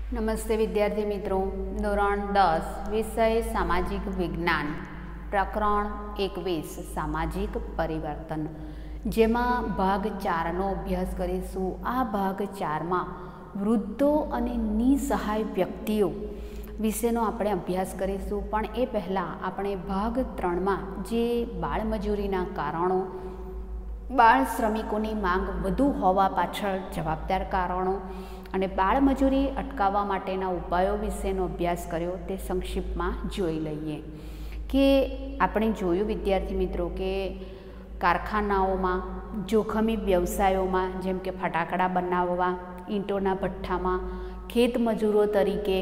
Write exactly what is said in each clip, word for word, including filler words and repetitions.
નમસ્તે વિદ્યાર્થી મિત્રો, ધોરણ દસ વિષય સામાજિક વિજ્ઞાન, પ્રકરણ એકવીસ સામાજિક પરિવર્તન, જેમાં ભાગ ચારનો અભ્યાસ કરીશું. આ ભાગ ચારમાં વૃદ્ધો અને નિસહાય વ્યક્તિઓ વિશેનો આપણે અભ્યાસ કરીશું. પણ એ પહેલાં આપણે ભાગ ત્રણમાં જે બાળમજૂરીના કારણો, બાળ શ્રમિકોની માંગ વધુ હોવા પાછળ જવાબદાર કારણો અને બાળમજૂરી અટકાવવા માટેના ઉપાયો વિશેનો અભ્યાસ કર્યો તે સંક્ષિપ્તમાં જોઈ લઈએ. કે આપણે જોયું વિદ્યાર્થી મિત્રો કે કારખાનાઓમાં, જોખમી વ્યવસાયોમાં જેમ કે ફટાકડા બનાવવા, ઈંટોના ભઠ્ઠામાં, ખેત મજૂરો તરીકે,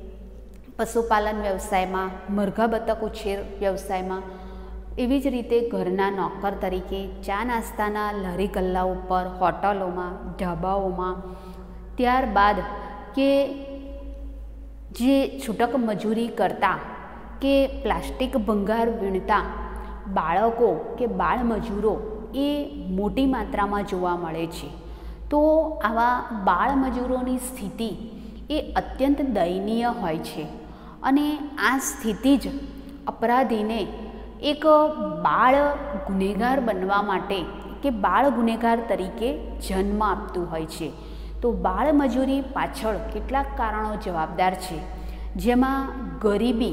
પશુપાલન વ્યવસાયમાં, મરઘા બતક ઉછેર વ્યવસાયમાં, એવી જ રીતે ઘરના નોકર તરીકે, ચા નાસ્તાના લારી ગલ્લા ઉપર, હોટલોમાં, ઢાબાઓમાં, ત્યારબાદ કે જે છૂટક મજૂરી કરતા કે પ્લાસ્ટિક ભંગાર વીણતા બાળકો કે બાળમજૂરો એ મોટી માત્રામાં જોવા મળે છે. તો આવા બાળમજૂરોની સ્થિતિ એ અત્યંત દયનીય હોય છે અને આ સ્થિતિ જ અપરાધીને એક બાળ ગુનેગાર બનવા માટે કે બાળ ગુનેગાર તરીકે જન્મ આપતું હોય છે. તો બાળમજૂરી પાછળ કેટલાક કારણો જવાબદાર છે, જેમાં ગરીબી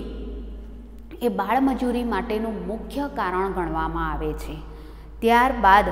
એ બાળમજૂરી માટેનું મુખ્ય કારણ ગણવામાં આવે છે. ત્યારબાદ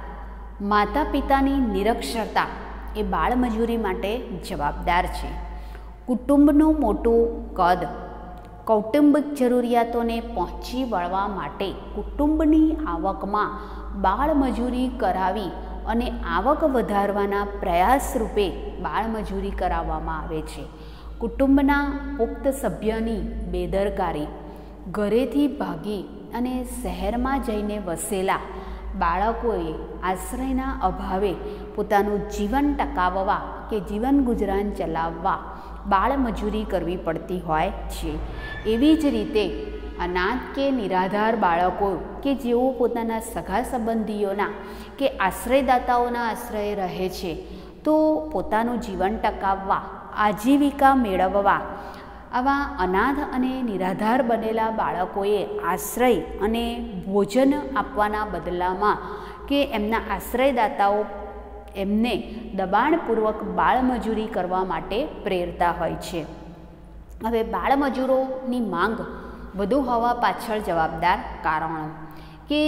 માતા પિતાની નિરક્ષરતા એ બાળમજૂરી માટે જવાબદાર છે. કુટુંબનું મોટું કદ, કૌટુંબિક જરૂરિયાતોને પહોંચી વળવા માટે કુટુંબની આવકમાં બાળમજૂરી કરાવી અને આવક વધારવાના પ્રયાસ રૂપે બાળમજૂરી કરાવવામાં આવે છે. કુટુંબના પુખ્ત સભ્યની બેદરકારી, ઘરેથી ભાગી અને શહેરમાં જઈને વસેલા બાળકોએ આશ્રયના અભાવે પોતાનું જીવન ટકાવવા કે જીવન ગુજરાન ચલાવવા બાળમજૂરી કરવી પડતી હોય છે. એવી જ રીતે અનાથ કે નિરાધાર બાળકો કે જેઓ પોતાના સગા સંબંધીઓના કે આશ્રયદાતાઓના આશ્રય રહે છે, તો પોતાનું જીવન ટકાવવા, આજીવિકા મેળવવા આવા અનાથ અને નિરાધાર બનેલા બાળકોએ આશ્રય અને ભોજન આપવાના બદલામાં કે એમના આશ્રયદાતાઓ એમને દબાણપૂર્વક બાળમજૂરી કરવા માટે પ્રેરતા હોય છે. હવે બાળમજૂરોની માંગ વધુ હોવા પાછળ જવાબદાર કારણો કે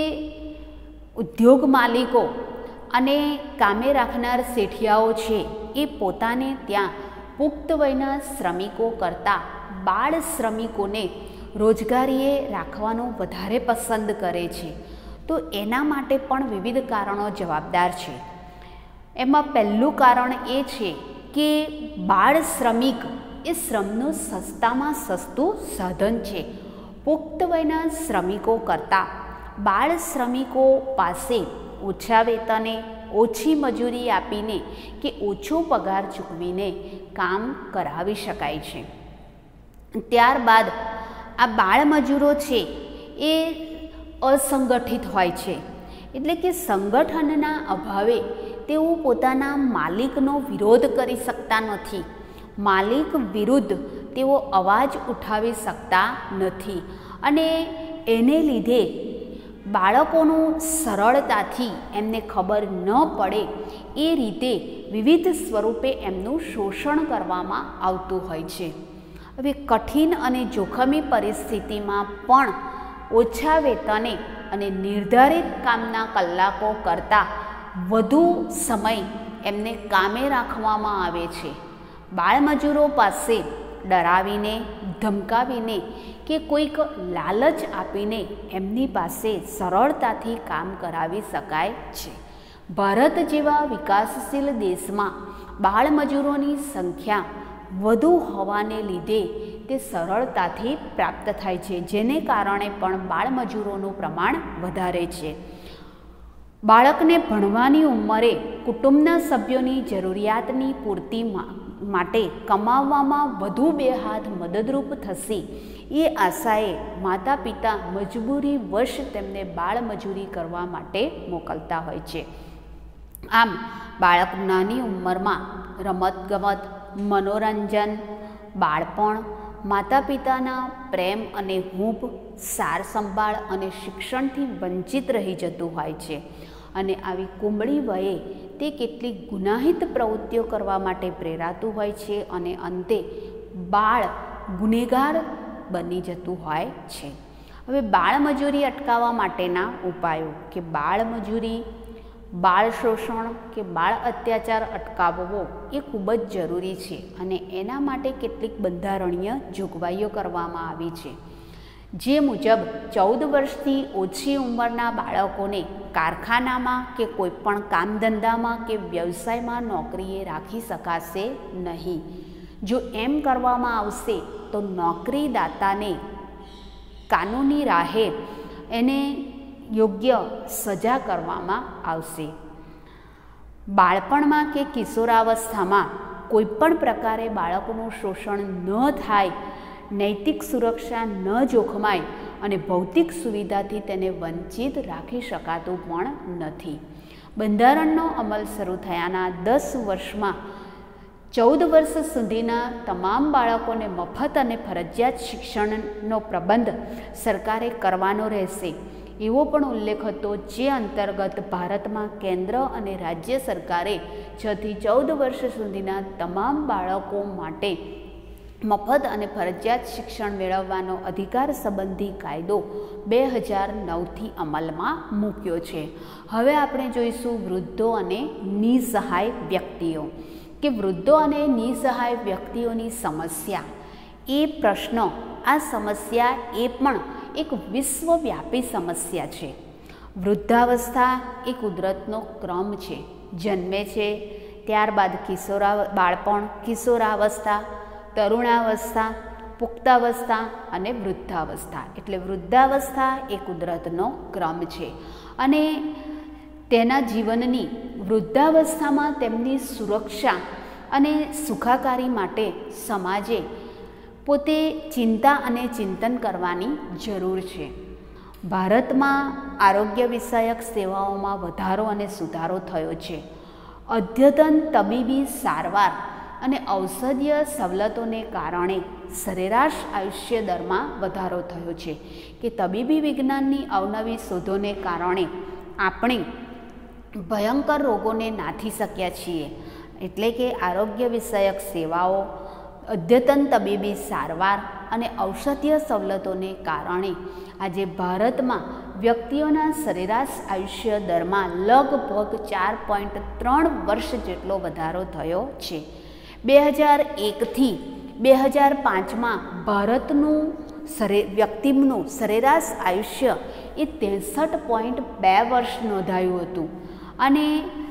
ઉદ્યોગ માલિકો અને કામે રાખનાર શેઠિયાઓ છે એ પોતાને ત્યાં પુખ્ત વયના શ્રમિકો કરતાં બાળ શ્રમિકોને રોજગારીએ રાખવાનું વધારે પસંદ કરે છે. તો એના માટે પણ વિવિધ કારણો જવાબદાર છે. એમાં પહેલું કારણ એ છે કે બાળ શ્રમિક એ શ્રમનું સસ્તામાં સસ્તું સાધન છે. પુખ્ત વયના શ્રમિકો કરતાં બાળ શ્રમિકો પાસે ઓછા વેતને, ઓછી મજૂરી આપીને કે ઓછો પગાર ચૂકવીને કામ કરાવી શકાય છે. ત્યારબાદ આ બાળમજૂરો છે એ અસંગઠિત હોય છે, એટલે કે સંગઠનના અભાવે તેઓ પોતાના માલિકનો વિરોધ કરી શકતા નથી. માલિક વિરુદ્ધ તેઓ અવાજ ઉઠાવી શકતા નથી અને એને લીધે બાળકોનું સરળતાથી એમને ખબર ન પડે એ રીતે વિવિધ સ્વરૂપે એમનું શોષણ કરવામાં આવતું હોય છે. હવે કઠિન અને જોખમી પરિસ્થિતિમાં પણ ઓછા વેતને અને નિર્ધારિત કામના કલાકો કરતાં વધુ સમય એમને કામે રાખવામાં આવે છે. બાળમજૂરો પાસે ડરાવીને, ધમકાવીને કે કોઈક લાલચ આપીને એમની પાસે સરળતાથી કામ કરાવી શકાય છે. ભારત જેવા વિકાસશીલ દેશમાં બાળમજૂરોની સંખ્યા વધુ હોવાને લીધે તે સરળતાથી પ્રાપ્ત થાય છે, જેને કારણે પણ બાળમજૂરોનું પ્રમાણ વધારે છે. બાળકને ભણવાની ઉંમરે કુટુંબના સભ્યોની જરૂરિયાતની પૂર્તિ માટે કમાવવામાં વધુ બે હાથ મદદરૂપ થશે એ આશાએ માતા પિતા મજબૂરી વશ તેમને બાળમજૂરી કરવા માટે મોકલતા હોય છે. આમ બાળક નાની ઉંમરમાં રમતગમત, મનોરંજન, બાળપણ, માતા પિતાના પ્રેમ અને હૂંફ, સાર સંભાળ અને શિક્ષણથી વંચિત રહી જતું હોય છે અને આવી કુમળી વયે તે કેટલીક ગુનાહિત પ્રવૃત્તિઓ કરવા માટે પ્રેરાતું હોય છે અને અંતે બાળ ગુનેગાર બની જતું હોય છે. હવે બાળમજૂરી અટકાવવા માટેના ઉપાયો કે બાળમજૂરી, બાળ શોષણ કે બાળ અત્યાચાર અટકાવવો એ ખૂબ જ જરૂરી છે અને એના માટે કેટલીક બંધારણીય જોગવાઈઓ કરવામાં આવી છે, જે મુજબ ચૌદ વર્ષથી ઓછી ઉંમરના બાળકોને કારખાનામાં કે કોઈપણ કામ ધંધામાં કે વ્યવસાયમાં નોકરીએ રાખી શકાશે નહીં. જો એમ કરવામાં આવશે તો નોકરીદાતાને કાનૂની રાહે એને યોગ્ય સજા કરવામાં આવશે. બાળપણમાં કે કિશોરાવસ્થામાં કોઈપણ પ્રકારે બાળકોનું શોષણ ન થાય, નૈતિક સુરક્ષા ન જોખમાય અને ભૌતિક સુવિધાથી તેને વંચિત રાખી શકાતું પણ નથી. બંધારણનો અમલ શરૂ થયાના દસ વર્ષમાં ચૌદ વર્ષ સુધીના તમામ બાળકોને મફત અને ફરજિયાત શિક્ષણનો પ્રબંધ સરકારે કરવાનો રહેશે એવો પણ ઉલ્લેખ હતો, જે અંતર્ગત ભારતમાં કેન્દ્ર અને રાજ્ય સરકારે છથી ચૌદ વર્ષ સુધીના તમામ બાળકો માટે મફત અને ફરજિયાત શિક્ષણ મેળવવાનો અધિકાર સંબંધી કાયદો બે હજાર નવથી અમલમાં મૂક્યો છે. હવે આપણે જોઈશું વૃદ્ધો અને નિસહાય વ્યક્તિઓ કે વૃદ્ધો અને નિસહાય વ્યક્તિઓની સમસ્યા. એ પ્રશ્ન, આ સમસ્યા એ પણ એક વિશ્વવ્યાપી સમસ્યા છે. વૃદ્ધાવસ્થા એ કુદરતનો ક્રમ છે. જન્મે છે ત્યારબાદ કિશોરા બાળપણ, કિશોરાવસ્થા, તરુણાવસ્થા, પુખ્તાવસ્થા અને વૃદ્ધાવસ્થા. એટલે વૃદ્ધાવસ્થા એ કુદરતનો ક્રમ છે અને તેના જીવનની વૃદ્ધાવસ્થામાં તેમની સુરક્ષા અને સુખાકારી માટે સમાજે પોતે ચિંતા અને ચિંતન કરવાની જરૂર છે. ભારતમાં આરોગ્ય વિષયક સેવાઓમાં વધારો અને સુધારો થયો છે. અદ્યતન તબીબી સારવાર અને ઔષધીય સવલતોને કારણે સરેરાશ આયુષ્ય દરમાં વધારો થયો છે કે તબીબી વિજ્ઞાનની અવનવી શોધોને કારણે આપણે ભયંકર રોગોને નાથી શક્યા છીએ. એટલે કે આરોગ્ય વિષયક સેવાઓ, અદ્યતન તબીબી સારવાર અને ઔષધીય સવલતોને કારણે આજે ભારતમાં વ્યક્તિઓના સરેરાશ આયુષ્ય દરમાં લગભગ ચાર પોઈન્ટ ત્રણ વર્ષ જેટલો વધારો થયો છે. બે હજાર એકથી બે હજાર પાંચમાં ભારતનું સરે વ્યક્તિનું સરેરાશ આયુષ્ય એ ત્રેસઠ પોઈન્ટ બે વર્ષ નોંધાયું હતું અને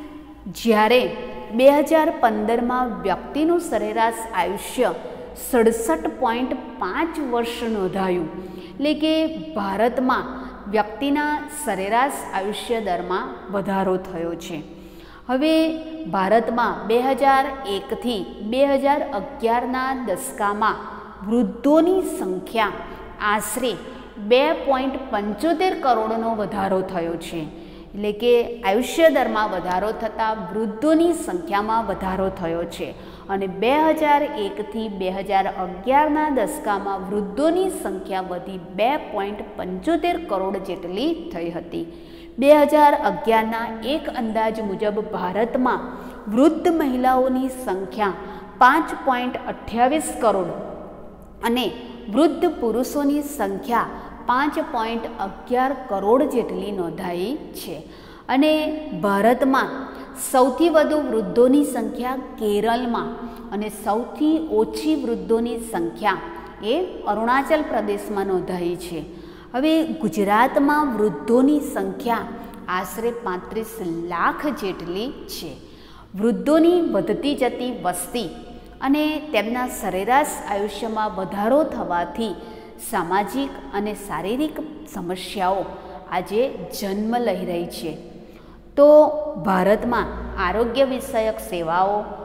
જ્યારે બે હજાર પંદરમાં વ્યક્તિનું સરેરાશ આયુષ્ય સડસઠ પોઈન્ટ પાંચ વર્ષ નોંધાયું. એટલે કે ભારતમાં વ્યક્તિના સરેરાશ આયુષ્ય દરમાં વધારો થયો છે. હવે ભારતમાં બે હજાર એકથી બે હજાર અગિયારના દસકામાં વૃદ્ધોની સંખ્યા આશરે બે પોઈન્ટ પંચોતેર કરોડનો વધારો થયો છે. એટલે કે આયુષ્ય દરમાં વધારો થતાં વૃદ્ધોની સંખ્યામાં વધારો થયો છે અને બે હજાર એકથી બે હજાર અગિયારના દસકામાં વૃદ્ધોની સંખ્યા વધી બે પોઈન્ટ પંચોતેર કરોડ જેટલી થઈ હતી. બે હજાર અગિયારના એક અંદાજ મુજબ ભારતમાં વૃદ્ધ મહિલાઓની સંખ્યા પાંચ પોઈન્ટ અઠ્યાવીસ કરોડ અને વૃદ્ધ પુરુષોની સંખ્યા પાંચ પોઈન્ટ અગિયાર કરોડ જેટલી નોંધાઈ છે અને ભારતમાં સૌથી વધુ વૃદ્ધોની સંખ્યા કેરળમાં અને સૌથી ઓછી વૃદ્ધોની સંખ્યા એ અરુણાચલ પ્રદેશમાં નોંધાઈ છે. હવે ગુજરાતમાં વૃદ્ધોની સંખ્યા આશરે પાંત્રીસ લાખ જેટલી છે. વૃદ્ધોની વધતી જતી વસ્તી અને તેમના સરેરાશ આયુષ્યમાં વધારો થવાથી સામાજિક અને શારીરિક સમસ્યાઓ આજે જન્મ લઈ રહી છે. તો ભારતમાં આરોગ્ય વિષયક સેવાઓ,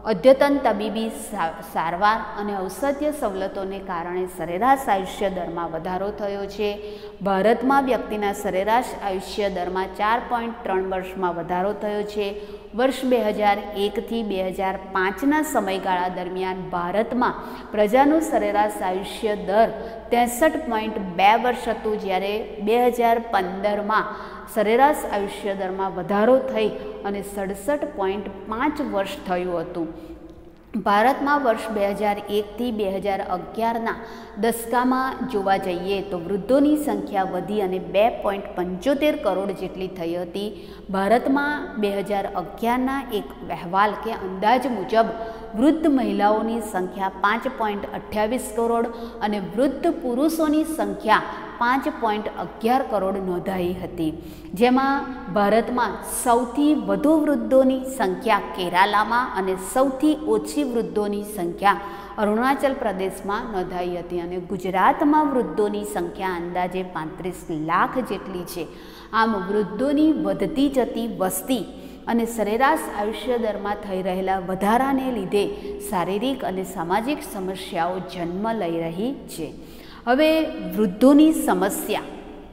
અદ્યતન તબીબી સારવાર અને ઔષધીય સવલતોને કારણે સરેરાશ આયુષ્ય દરમાં વધારો થયો છે. ભારતમાં વ્યક્તિના સરેરાશ આયુષ્ય દરમાં ચાર પોઈન્ટ ત્રણ વર્ષમાં વધારો થયો છે. વર્ષ બે હજાર એકથી બે હજાર પાંચના સમયગાળા દરમિયાન ભારતમાં પ્રજાનું સરેરાશ આયુષ્ય દર ત્રેસઠ પોઈન્ટ બે વર્ષ હતું, જ્યારે બે હજાર પંદરમાં સરેરાશ આયુષ્ય દરમાં વધારો થઈ અને સડસઠ પોઈન્ટ પાંચ વર્ષ થયું હતું. ભારતમાં વર્ષ બે હજાર એકથી બે હજાર અગિયારના દસકામાં જોવા જઈએ તો વૃદ્ધોની સંખ્યા વધી અને બે પોઈન્ટ પંચોતેર કરોડ જેટલી થઈ હતી. ભારતમાં બે હજાર અગિયારના એક અહેવાલ કે અંદાજ મુજબ વૃદ્ધ મહિલાઓની સંખ્યા પાંચ પોઈન્ટ અઠ્યાવીસ કરોડ અને વૃદ્ધ પુરુષોની સંખ્યા પાંચ પોઈન્ટ અગિયાર કરોડ નોંધાઈ હતી, જેમાં ભારતમાં સૌથી વધુ વૃદ્ધોની સંખ્યા કેરાલામાં અને સૌથી ઓછી વૃદ્ધોની સંખ્યા અરુણાચલ પ્રદેશમાં નોંધાઈ હતી અને ગુજરાતમાં વૃદ્ધોની સંખ્યા અંદાજે પાંત્રીસ લાખ જેટલી છે. આમ વૃદ્ધોની વધતી જતી વસ્તી અને સરેરાશ આયુષ્ય દરમાં થઈ રહેલા વધારાને લીધે શારીરિક અને સામાજિક સમસ્યાઓ જન્મ લઈ રહી છે. હવે વૃદ્ધોની સમસ્યા,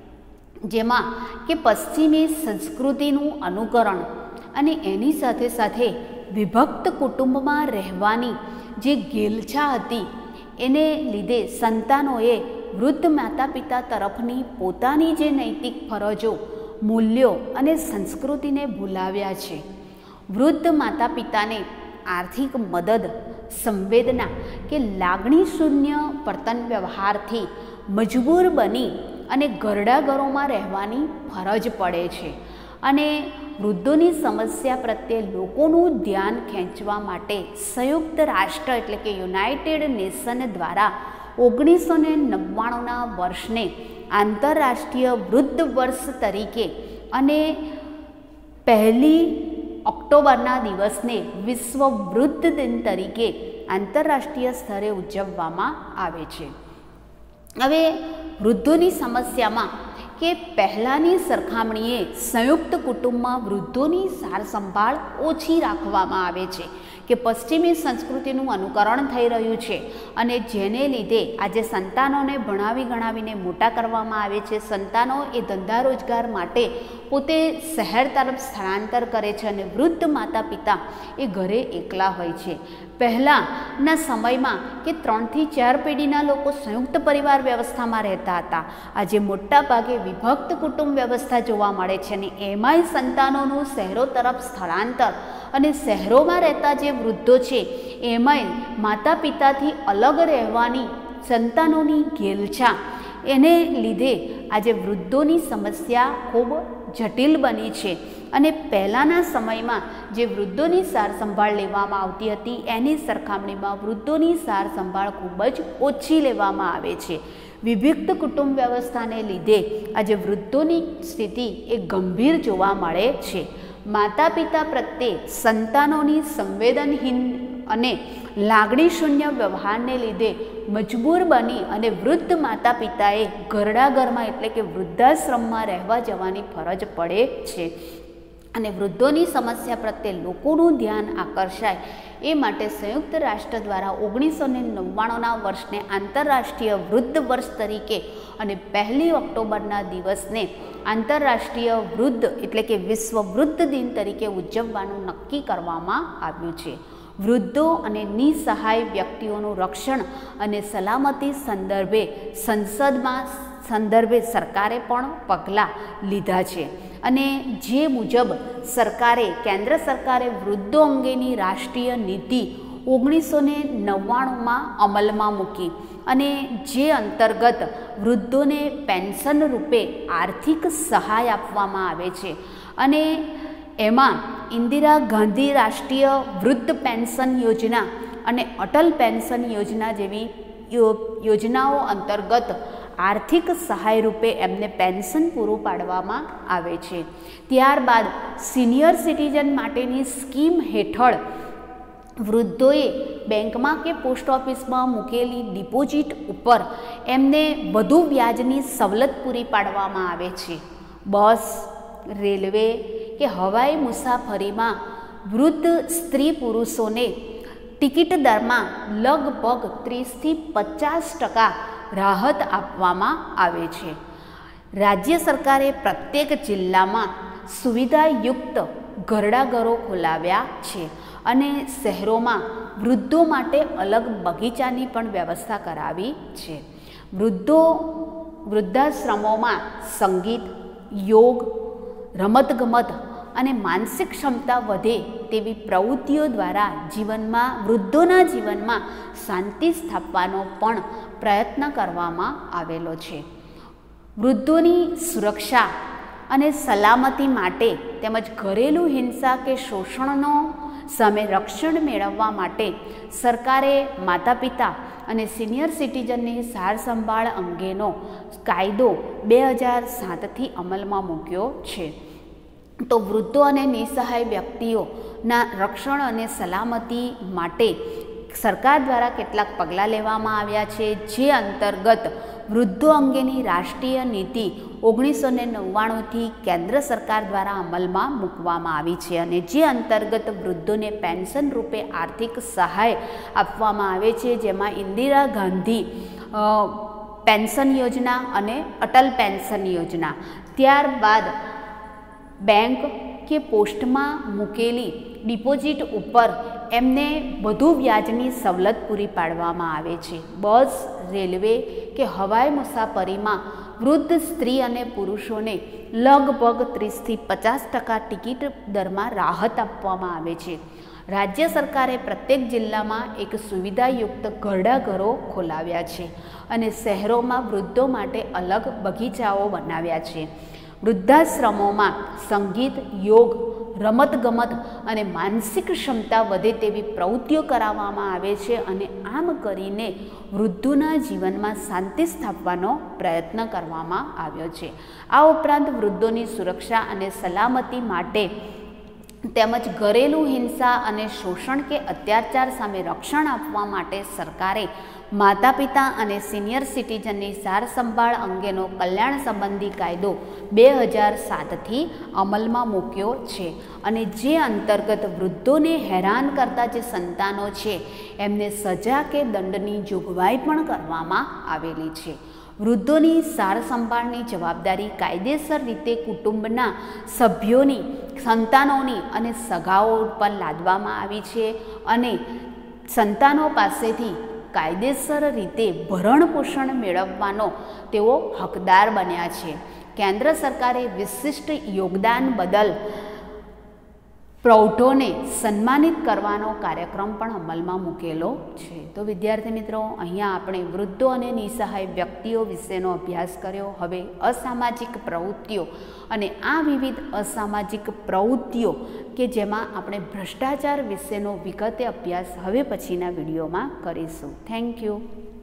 જેમાં કે પશ્ચિમી સંસ્કૃતિનું અનુકરણ અને એની સાથે સાથે વિભક્ત કુટુંબમાં રહેવાની જે ઘેલછા હતી, એને લીધે સંતાનોએ વૃદ્ધ માતા પિતા તરફની પોતાની જે નૈતિક ફરજો, મૂલ્યો અને સંસ્કૃતિને ભૂલાવ્યા છે. વૃદ્ધ માતા પિતાને આર્થિક મદદ, સંવેદના કે લાગણી શૂન્ય વર્તન વ્યવહારથી મજબૂર બની અને ઘરડા ઘરોમાં રહેવાની ફરજ પડે છે અને વૃદ્ધોની સમસ્યા પ્રત્યે લોકોનું ધ્યાન ખેંચવા માટે સંયુક્ત રાષ્ટ્ર એટલે કે યુનાઇટેડ નેશન દ્વારા ઓગણીસો ને નવ્વાણુંના વર્ષને આંતરરાષ્ટ્રીય વૃદ્ધ વર્ષ તરીકે અને પહેલી ઓક્ટોબરના દિવસને વિશ્વ વૃદ્ધ દિન તરીકે આંતરરાષ્ટ્રીય સ્તરે ઉજવવામાં આવે છે. હવે વૃદ્ધોની સમસ્યામાં કે પહેલાંની સરખામણીએ સંયુક્ત કુટુંબમાં વૃદ્ધોની સાર સંભાળ ઓછી રાખવામાં આવે છે કે પશ્ચિમી સંસ્કૃતિનું અનુકરણ થઈ રહ્યું છે અને જેને લીધે આજે સંતાનોને ભણાવી ગણાવીને મોટા કરવામાં આવે છે. સંતાનો એ ધંધા રોજગાર માટે પોતે શહેર તરફ સ્થળાંતર કરે છે અને વૃદ્ધ માતા પિતા એ ઘરે એકલા હોય છે. પહેલાંના સમયમાં કે ત્રણથી ચાર પેઢીના લોકો સંયુક્ત પરિવાર વ્યવસ્થામાં રહેતા હતા. આજે મોટા ભાગે વિભક્ત કુટુંબ વ્યવસ્થા જોવા મળે છે અને એમાંય સંતાનોનું શહેરો તરફ સ્થળાંતર અને શહેરોમાં રહેતા જે વૃદ્ધો છે એમાંય માતા પિતાથી અલગ રહેવાની સંતાનોની ઘેલછા, એને લીધે આજે વૃદ્ધોની સમસ્યા ખૂબ જટિલ બની છે અને પહેલાંના સમયમાં જે વૃદ્ધોની સાર સંભાળ લેવામાં આવતી હતી એની સરખામણીમાં વૃદ્ધોની સાર સંભાળ ખૂબ જ ઓછી લેવામાં આવે છે. વિભક્ત કુટુંબ વ્યવસ્થાને લીધે આજે વૃદ્ધોની સ્થિતિ એ ગંભીર જોવા મળે છે. માતા પિતા પ્રત્યે સંતાનોની સંવેદનહીન અને લાગણીશૂન્ય વ્યવહારને લીધે મજબૂર બની અને વૃદ્ધ માતા પિતાએ ઘરડા ઘરમાં એટલે કે વૃદ્ધાશ્રમમાં રહેવા જવાની ફરજ પડે છે અને વૃદ્ધોની સમસ્યા પ્રત્યે લોકોનું ધ્યાન આકર્ષાય એ માટે સંયુક્ત રાષ્ટ્ર દ્વારા ઓગણીસો ને નવ્વાણુંના વર્ષને આંતરરાષ્ટ્રીય વૃદ્ધ વર્ષ તરીકે અને પહેલી ઓક્ટોબરના દિવસને આંતરરાષ્ટ્રીય વૃદ્ધ એટલે કે વિશ્વ વૃદ્ધ દિન તરીકે ઉજવવાનું નક્કી કરવામાં આવ્યું છે. વૃદ્ધો અને નિસહાય વ્યક્તિઓનું રક્ષણ અને સલામતી સંદર્ભે સંસદમાં સંદર્ભે સરકારે પણ પગલાં લીધા છે અને જે મુજબ સરકારે કેન્દ્ર સરકારે વૃદ્ધો અંગેની રાષ્ટ્રીય નીતિ ઓગણીસો ને નવ્વાણુંમાં અમલમાં મૂકી અને જે અંતર્ગત વૃદ્ધોને પેન્શન રૂપે આર્થિક સહાય આપવામાં આવે છે અને એમાં ઇન્દિરા ગાંધી રાષ્ટ્રીય વૃદ્ધ પેન્શન યોજના અને અટલ પેન્શન યોજના જેવી યોજનાઓ અંતર્ગત આર્થિક સહાય રૂપે એમને પેન્શન પૂરું પાડવામાં આવે છે. ત્યારબાદ સિનિયર સિટીઝન માટેની સ્કીમ હેઠળ વૃદ્ધોએ બેંકમાં કે પોસ્ટ ઓફિસમાં મૂકેલી ડિપોઝિટ ઉપર એમને વધુ વ્યાજની સવલત પૂરી પાડવામાં આવે છે. બસ, રેલવે કે હવાઈ મુસાફરીમાં વૃદ્ધ સ્ત્રી પુરુષોને ટિકિટ દરમાં લગભગ ત્રીસથી પચાસ ટકા રાહત આપવામાં આવે છે. રાજ્ય સરકારે પ્રત્યેક જિલ્લામાં સુવિધાયુક્ત ઘરડાઘરો ખોલાવ્યા છે અને શહેરોમાં વૃદ્ધો માટે અલગ બગીચાની પણ વ્યવસ્થા કરાવી છે. વૃદ્ધો વૃદ્ધાશ્રમોમાં સંગીત, યોગ, રમતગમત અને માનસિક ક્ષમતા વધે તેવી પ્રવૃત્તિઓ દ્વારા જીવનમાં વૃદ્ધોના જીવનમાં શાંતિ સ્થાપવાનો પણ પ્રયત્ન કરવામાં આવેલો છે. વૃદ્ધોની સુરક્ષા અને સલામતી માટે તેમજ ઘરેલું હિંસા કે શોષણનો સામે રક્ષણ મેળવવા માટે સરકારે માતા પિતા અને સિનિયર સિટીઝનની સાર સંભાળ અંગેનો કાયદો બે હજાર સાતથી અમલમાં મૂક્યો છે. તો વૃદ્ધો અને નિસહાય વ્યક્તિઓના રક્ષણ અને સલામતી માટે સરકાર દ્વારા કેટલાક પગલાં લેવામાં આવ્યા છે, જે અંતર્ગત વૃદ્ધો અંગેની રાષ્ટ્રીય નીતિ ઓગણીસો ને નવ્વાણુંથી કેન્દ્ર સરકાર દ્વારા અમલમાં મૂકવામાં આવી છે અને જે અંતર્ગત વૃદ્ધોને પેન્શન રૂપે આર્થિક સહાય આપવામાં આવે છે, જેમાં ઇન્દિરા ગાંધી પેન્શન યોજના અને અટલ પેન્શન યોજના, ત્યારબાદ બેંક કે પોસ્ટમાં મૂકેલી ડિપોઝિટ ઉપર એમને વધુ વ્યાજની સવલત પૂરી પાડવામાં આવે છે. બસ, રેલવે કે હવાઈ મુસાફરીમાં વૃદ્ધ સ્ત્રી અને પુરુષોને લગભગ ત્રીસથી પચાસ ટકા ટિકિટ દરમાં રાહત આપવામાં આવે છે. રાજ્ય સરકારે પ્રત્યેક જિલ્લામાં એક સુવિધાયુક્ત ઘરડાઘરો ખોલાવ્યા છે અને શહેરોમાં વૃદ્ધો માટે અલગ બગીચાઓ બનાવ્યા છે. વૃદ્ધાશ્રમોમાં સંગીત, યોગ, રમતગમત અને માનસિક ક્ષમતા વધે તેવી પ્રવૃત્તિઓ કરાવવામાં આવે છે અને આમ કરીને વૃદ્ધોના જીવનમાં શાંતિ સ્થાપવાનો પ્રયત્ન કરવામાં આવ્યો છે. આ ઉપરાંત વૃદ્ધોની સુરક્ષા અને સલામતી માટે તેમજ ઘરેલું હિંસા અને શોષણ કે અત્યાચાર સામે રક્ષણ આપવા માટે સરકારે માતા પિતા અને સિનિયર સિટીઝનની સાર સંભાળ અંગેનો કલ્યાણ સંબંધી કાયદો બે હજાર સાતથી અમલમાં મૂક્યો છે અને જે અંતર્ગત વૃદ્ધોને હેરાન કરતા જે સંતાનો છે એમને સજા કે દંડની જોગવાઈ પણ કરવામાં આવેલી છે. વૃદ્ધોની સાર સંભાળની જવાબદારી કાયદેસર રીતે કુટુંબના સભ્યોની, સંતાનોની અને સગાઓ પર લાદવામાં આવી છે અને સંતાનો પાસેથી કાયદેસર રીતે ભરણ પોષણ મેળવવાનો તેઓ હકદાર બન્યા છે. કેન્દ્ર સરકારે વિશિષ્ટ યોગદાન બદલ પ્રૌઢોને સન્માનિત કરવાનો કાર્યક્રમ પણ અમલમાં મૂકેલો છે. તો વિદ્યાર્થી મિત્રો, અહીંયા આપણે વૃદ્ધો અને નિસહાય વ્યક્તિઓ વિશેનો અભ્યાસ કર્યો. હવે અસામાજિક પ્રવૃત્તિઓ અને આ વિવિધ અસામાજિક પ્રવૃત્તિઓ કે જેમાં આપણે ભ્રષ્ટાચાર વિશેનો વિગતે અભ્યાસ હવે પછીના વિડીયોમાં કરીશું. Thank you.